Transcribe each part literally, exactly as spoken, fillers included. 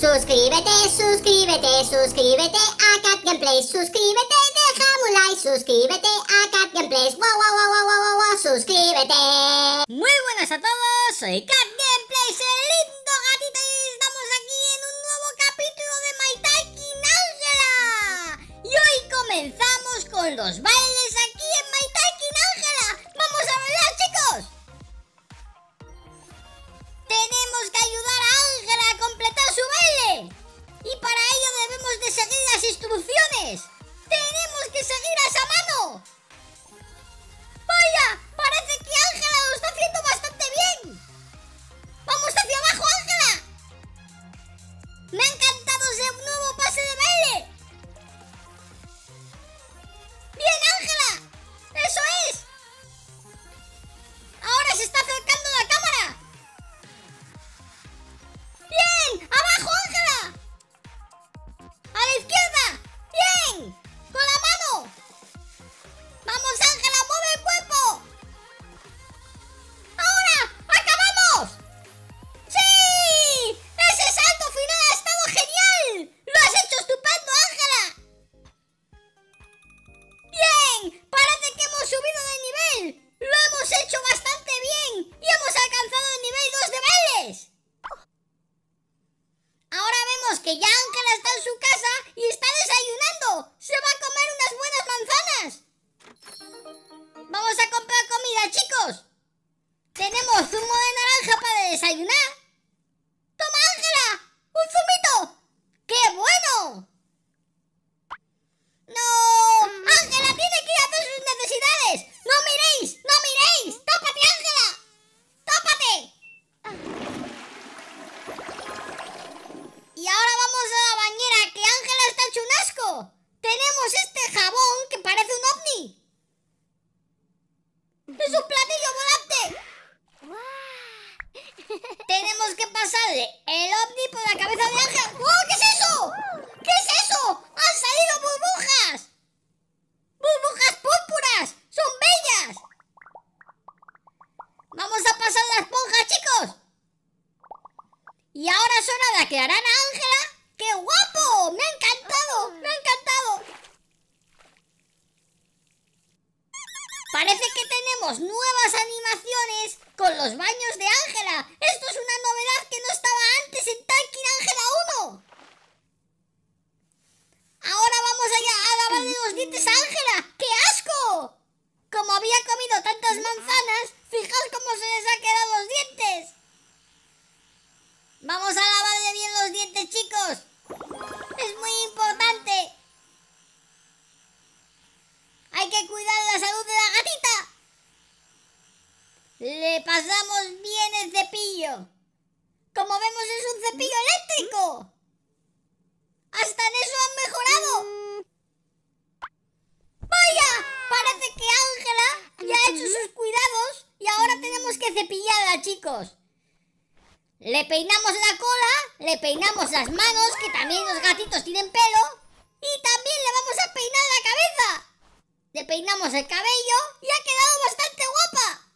Suscríbete, suscríbete, suscríbete a Cat Gameplays. Suscríbete, déjame un like. Suscríbete a Cat Gameplays. Wow, wow, wow, wow, wow, wow, wow, suscríbete. Muy buenas a todos, soy Cat Gameplays, el lindo gatito, y estamos aquí en un nuevo capítulo de My Talking Angela. Y hoy comenzamos con los bailes aquí en My Talking Angela. ¡Vamos a bailar, chicos! Tenemos que ayudar a Ángela a completar su baile. Y para ello debemos de seguir las instrucciones. ¡Tenemos que seguir a esa mano! ¡Vaya! Parece que Ángela lo está haciendo bastante bien. ¡Vamos hacia abajo, Ángela! Me ha encantado ese nuevo pase de baile. ¡Bien, Ángela! ¡Eso es! Ahora se está acercando la cámara. ¡Bien! ¡Abajo, Ángela! ¡A la izquierda! ¡Bien! ¡Con la mano! ¡Vamos, Ángela! ¡Mueve el cuerpo! ¡Ahora! ¡Acabamos! ¡Sí! ¡Ese salto final ha estado genial! ¡Lo has hecho estupendo, Ángela! ¡Bien! Parece que hemos subido de nivel. ¡Lo hemos hecho bastante bien! ¡Y hemos alcanzado el nivel dos de bailes! Ahora vemos que ya Ángela está en su casa y está desayunando. ¡Se va a comer unas buenas manzanas! ¡Vamos a comprar comida, chicos! ¡Tenemos zumo de naranja para desayunar! ¡Toma, Ángela! ¡Un zumito! ¡Qué bueno! ¡No! ¡Ángela tiene que ir a hacer sus necesidades! ¡No miréis! ¡No miréis! ¡Tápate, Ángela! ¡Tápate! Y ahora vamos a la bañera, que Ángela está hecho un asco. Tenemos este jabón que parece un ovni. ¡Es un platillo volante! Tenemos que pasarle el ovni por la cabeza de Ángela. ¡Oh! ¿Qué es eso? ¿Qué es eso? ¡Han salido burbujas! ¡Burbujas púrpuras! ¡Son bellas! Vamos a pasar la esponja, chicos. Y ahora es hora de aclarar a Ángela. ¡Qué guapo! ¡Me ha encantado! ¡Me ha encantado! Parece que tenemos nuevas animaciones con los baños de Ángela. Esto es una novedad que no estaba antes en Talking Angela uno. Ahora vamos allá a lavarle los dientes a Ángela. ¡Qué asco! Como había comido tantas manzanas, fijaos cómo se les ha quedado los dientes. Vamos a lavarle bien los dientes, chicos. Es muy importante. Hay que cuidar la salud de la gatita. Le pasamos bien el cepillo. Como vemos, es un cepillo eléctrico. Hasta en eso han mejorado. ¡Vaya! Parece que Ángela ya ha hecho sus cuidados y ahora tenemos que cepillarla, chicos. Le peinamos la cola, le peinamos las manos, que también los gatitos tienen pelo, y también le vamos a peinar la cabeza. Le peinamos el cabello y ha quedado bastante guapa.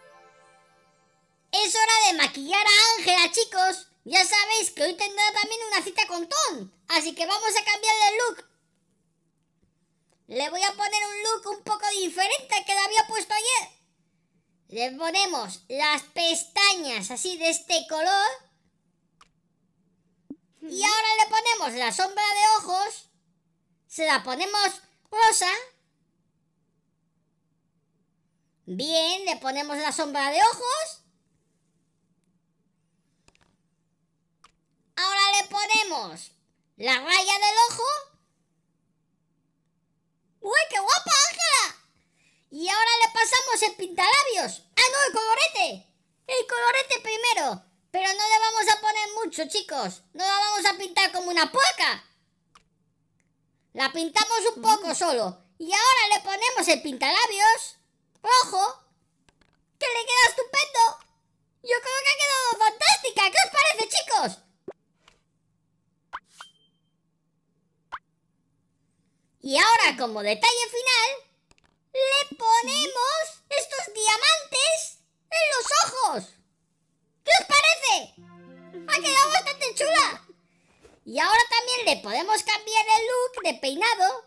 Es hora de maquillar a Ángela, chicos. Ya sabéis que hoy tendrá también una cita con Tom, así que vamos a cambiarle el look. Le voy a poner un look un poco diferente al que le había puesto ayer. Le ponemos las pestañas así de este color. Y ahora le ponemos la sombra de ojos. Se la ponemos rosa. Bien, le ponemos la sombra de ojos. Ahora le ponemos la raya del ojo. ¡Uy, qué guapa, Ángela! Y ahora le pasamos el pintalabios. ¡Ah, no, el colorete! El colorete primero. Pero no le vamos a poner mucho, chicos. No la vamos a pintar como una puerca. La pintamos un poco solo. Y ahora le ponemos el pintalabios rojo, que le queda estupendo. Yo creo que ha quedado fantástica. ¿Qué os parece, chicos? Y ahora, como detalle final, le ponemos estos diamantes en los ojos. ¿Qué os parece? Ha quedado bastante chula. Y ahora también le podemos cambiar el look de peinado.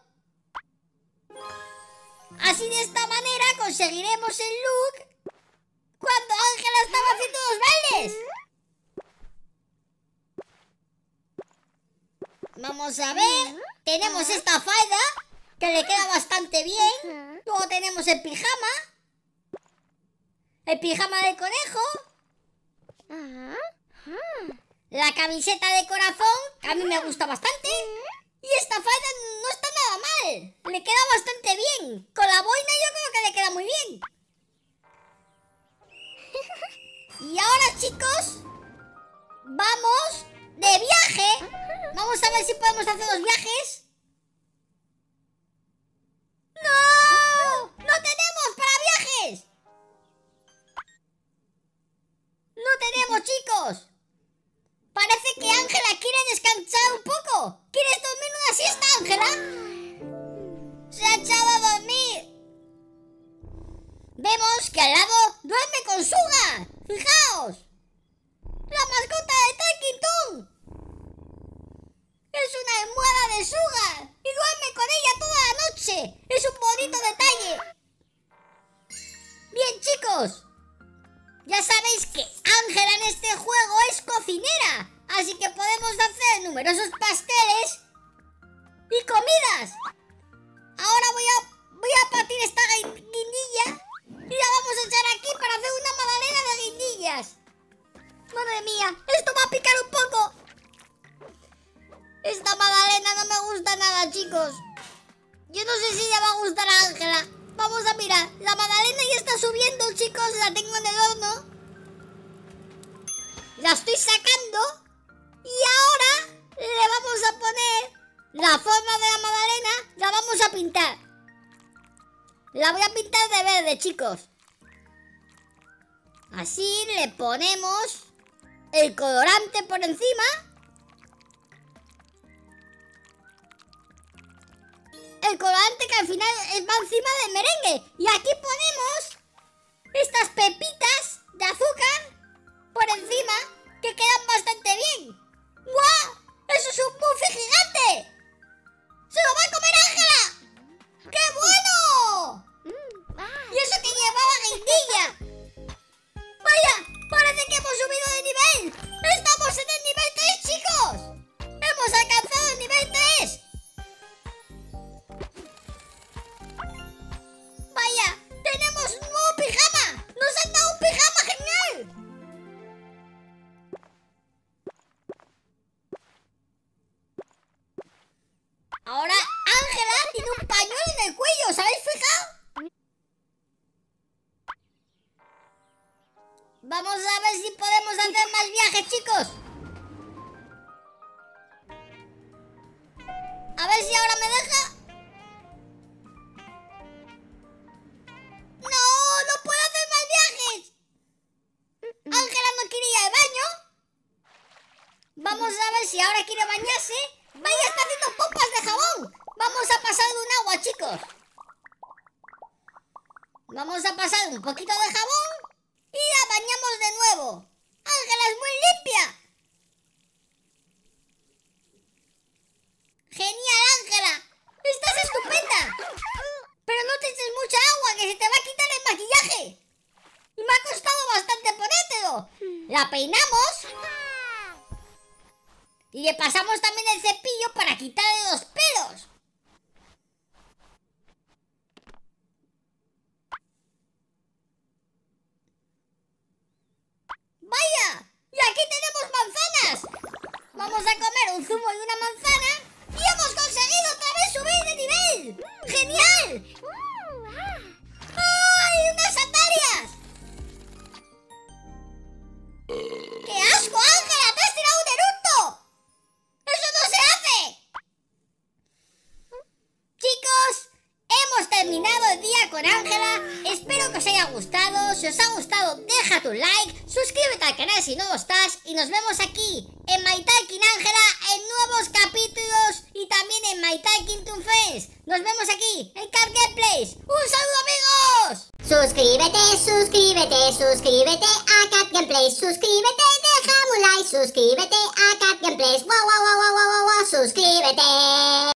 Así de esta manera conseguiremos el look cuando Ángela estaba haciendo los bailes. Vamos a ver. Tenemos esta falda que le queda bastante bien. Luego tenemos el pijama. El pijama del conejo. La camiseta de corazón, que a mí me gusta bastante. Y esta falda no está nada mal. Le queda bastante bien. Con la boina yo creo que le queda muy bien. Y ahora, chicos, vamos de viaje. Vamos a ver si podemos hacer los viajes. ¡No! ¡No tenemos para viajes! ¡No tenemos, chicos! Parece que Ángela quiere descansar un poco. ¿Quieres dormir una siesta, Ángela? Se ha echado a dormir. Vemos que al lado duerme con Sugar. ¡Fijaos! La mascota de Talking Tom. Es una almohada de Sugar y duerme con ella toda la noche. Es un bonito detalle. Bien, chicos. Ya sabéis que Ángela en este juego es cocinera, así que podemos hacer numerosos pasteles y comidas. Ahora voy a, voy a partir esta guindilla y la vamos a echar aquí para hacer una magdalena de guindillas. Madre mía, esto va a picar un poco. Esta magdalena no me gusta nada, chicos. Yo no sé si le va a gustar a Ángela. Vamos a mirar, la magdalena ya está subiendo, chicos, la tengo en el horno. La estoy sacando. Y ahora le vamos a poner la forma de la magdalena, la vamos a pintar. La voy a pintar de verde, chicos. Así le ponemos el colorante por encima. El colorante que al final va encima del merengue. Y aquí ponemos estas pepitas de azúcar por encima que quedan bastante bien. ¡Guau! ¡Eso es un muffin gigante! ¡Se lo va a comer Ángela! ¡Qué bueno! Y eso que llevaba guindilla. ¡Vaya! Parece que hemos subido de nivel. ¡Estamos en el nivel tres, chicos! ¡Hemos alcanzado el nivel tres! ¡Vaya! ¡Tenemos un nuevo pijama! ¡Nos han dado un pijama genial! Ahora Ángela tiene un pañuelo en el cuello, ¿os habéis fijado? Vamos a ver si podemos hacer más viajes, chicos. A ver si ahora me deja. ¡No! ¡No puedo hacer más viajes! Ángela no quiere ir al baño. Vamos a ver si ahora quiere bañarse. ¡Vaya, está haciendo pompas de jabón! Vamos a pasar de un agua, chicos. Vamos a pasar un poquito de jabón y la bañamos de nuevo. ¡Ángela es muy limpia! ¡Genial, Ángela! ¡Estás estupenda! Pero no te eches mucha agua, que se te va a quitar el maquillaje. Y me ha costado bastante ponértelo. La peinamos. Y le pasamos también el cepillo para quitarle los pelos. ¡Vaya! ¡Y aquí tenemos manzanas! Vamos a comer un zumo y una manzana. ¡Y hemos conseguido otra vez subir de nivel! ¡Genial! ¡Ay, unas sandalias! ¡Qué asco, Ángela! ¡Te has tirado un eructo! ¡Eso no se hace! Chicos, hemos terminado el día con Ángela. Espero que os haya gustado. Si os ha gustado, deja tu like, suscríbete al canal si no lo estás y nos vemos aquí en My Talking Ángela en nuevos capítulos y también en My Talking to Friends. Nos vemos aquí en Cat Gameplays. ¡Un saludo, amigos! Suscríbete, suscríbete, suscríbete a Cat Gameplays. Suscríbete, déjame un like. Suscríbete a Cat Gameplays. ¡Wow, wow, wow! wow, wow, wow, wow, wow, suscríbete.